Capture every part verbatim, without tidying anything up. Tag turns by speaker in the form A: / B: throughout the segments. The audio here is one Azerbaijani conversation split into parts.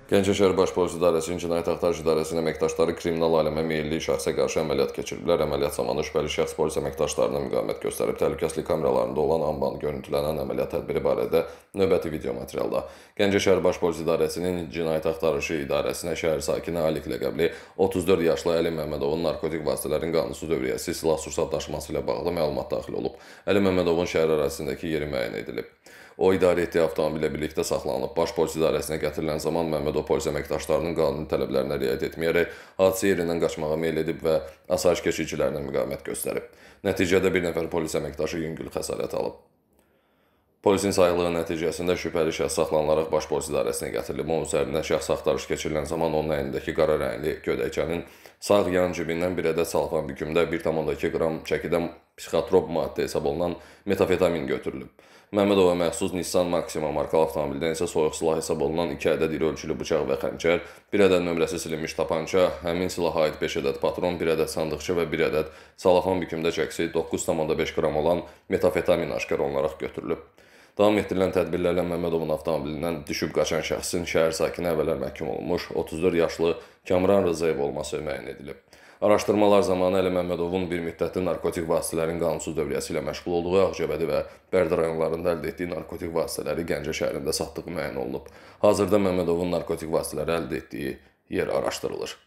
A: Gəncə şəhər Baş Polis İdarəsinin Cinayət Axtarış İdarəsinin əməkdaşları kriminal aləmə meyilli şəxsə qarşı əməliyyat keçiriblər. Əməliyyat zamanı şübhəli şəxs polis əməkdaşlarına müqavimət göstərib. Təhlükəsizlik kameralarında olan anban görüntülənən əməliyyat tədbiri barədə növbəti video materialda. Gəncə şəhər Baş Polis İdarəsinin Cinayət Axtarışı İdarəsinə şəhər sakini Alik ləqəbli otuz dörd yaşlı Əli Məmmədovun narkotik vasitələrin qanunsuz dövriyyəsi, silah-sursat daşıması ilə bağlı məlumat daxil olub. Əli Məmmədovun şəhər ərazisindəki yeri müəyyən edilib. O, idarə etdiyi avtomobillə birlikdə saxlanılıb. Baş Polis İdarəsinə gətirilən zaman Məmmədov polis əməkdaşlarının qanuni tələblərinə riayət etməyərək hadisə yerindən qaçmağa meyl edib və asayiş keşikçilərinə müqavimət göstərib. Nəticədə bir nəfər polis əməkdaşı yüngül xəsarət alıb. Polisin sayıqlığı nəticəsində şübhəli şəxs saxlanılaraq Baş Polis İdarəsinə gətirilib. Onun üzərindən şəxs axtarış keçirilən zaman onun əynindəki qara rəngli gödəkçənin sağ yan cibindən bir ədəd salfan bükümdə bir tam iki qram çəkidən psixotrop maddə hesab olunan metafetamin götürülüb. Məmmədova məxsus Nissan Maxima markalı avtomobildən isə soyuq silah hesab olunan iki ədəd iri ölçülü bıçaq və xəncər, bir ədəd nömrəsi silinmiş tapança, həmin silaha aid beş ədəd patron, bir ədəd sandıqça və bir ədəd salafan bükümdə çəksi doqquz tam beş qram olan metafetamin aşkar olunaraq götürülüb. Davam etdirilən tədbirlərlə Məmmədovun avtomobilindən düşüb qaçan şəxsin şəhər sakini əvvəllər məhkum olunmuş otuz dörd yaşlı Kamran Rzayev olması müəyyən edilib. Araşdırmalar zamanı Əli Məmmədovun bir müddətli narkotik vasitələrin qanunsuz dövriyyəsi ilə məşğul olduğu Ağcabədi və Bərdə rayonlarında əldə etdiyi narkotik vasitələri Gəncə şəhərində satdığı müəyyən olunub. Hazırda Məmmədovun narkotik vasitələri əldə etdiyi yer araşdırılır.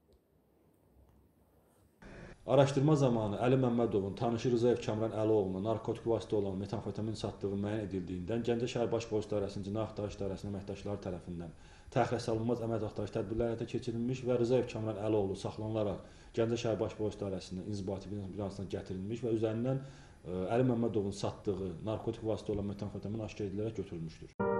B: Araşdırma zamanı Əli Məmmədovun tanışı Rzayev Kamran Əli oğluna narkotik vasitə olan metamfetamin satdığı müəyyən edildiyindən Gəncə şəhər Baş Polis İdarəsinin Cinayət Axtarış İdarəsinin əməkdaşları tərəfindən təxirəsalınmaz əməliyyat axtarış tədbirləri həyata keçirilmiş və Rzayev Kamran Əli oğlu saxlanılaraq Gəncə şəhər Baş Polis İdarəsinin inzibati binasına gətirilmiş və üzərindən Əli Məmmədovun satdığı narkotik vasitə olan metamfetamin aşkar edilərək götürülmüşdür.